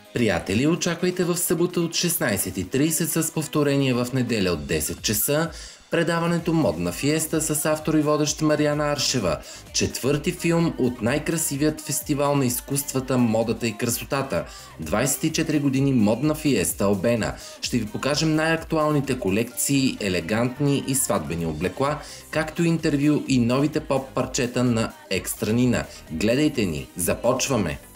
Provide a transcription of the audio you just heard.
Приятели, очаквайте в събота от 16:30 с повторение в неделя от 10 часа предаването Модна фиеста с автор и водещ Мариана Аршева. Четвърти филм от най-красивият фестивал на изкуствата, модата и красотата. 24 години Модна фиеста Обена. Ще ви покажем най-актуалните колекции, елегантни и сватбени облекла, както интервю и новите поп парчета на Екстра Нина. Гледайте ни! Започваме!